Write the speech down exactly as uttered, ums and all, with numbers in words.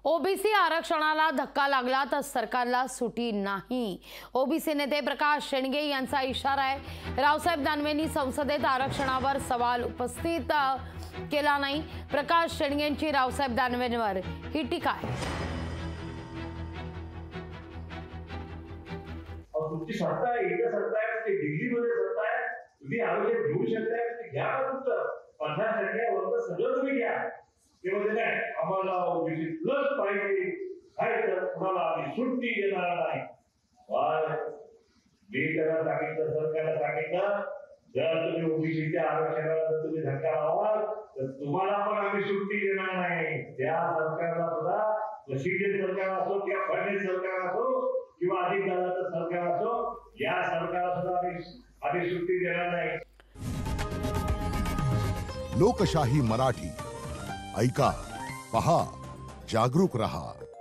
OBC आरक्षणाला धक्का लागला तर सरकारला सुटी नाही। ओबीसी नेते प्रकाश शेंडगे यांचा इशारा आहे। रावसाहेब दानवेंनी संसदेत आरक्षणावर सवाल उपस्थित केला नाही। प्रकाश शेंडगेंची रावसाहेब दानवेंवर ही टीका आहे। तुमची सत्ता आहे, इथं सत्ता आहे, ते दिल्लीमध्ये सत्ता आहे, तुम्ही आरोग्य घेऊ शकताय, ते घ्या ना तुमचं पन्नास टक्के वर्ग सगळं तुम्ही घ्या। ते म्हणजे काय आम्हाला ओबीसी प्लस पाहिजे काय तर कुणाला आम्ही सुट्टी देणार नाही। मी त्याला सांगितलं, सरकारला सांगितलं, जर तुम्ही ओबीसीच्या आरक्षणाला जर तुम्ही धक्का लावाल तर तुम्हाला पण आम्ही सुट्टी देणार नाही। त्या सरकारला सुद्धा शिंदे सरकार असो किंवा फडणवीस सरकार असो किंवा अधिक दलाचं सरकार असो, या सरकारला सुद्धा आम्ही आम्ही सुट्टी देणार नाही। लोकशाही मराठी ऐका, पहा, जागरूक रहा।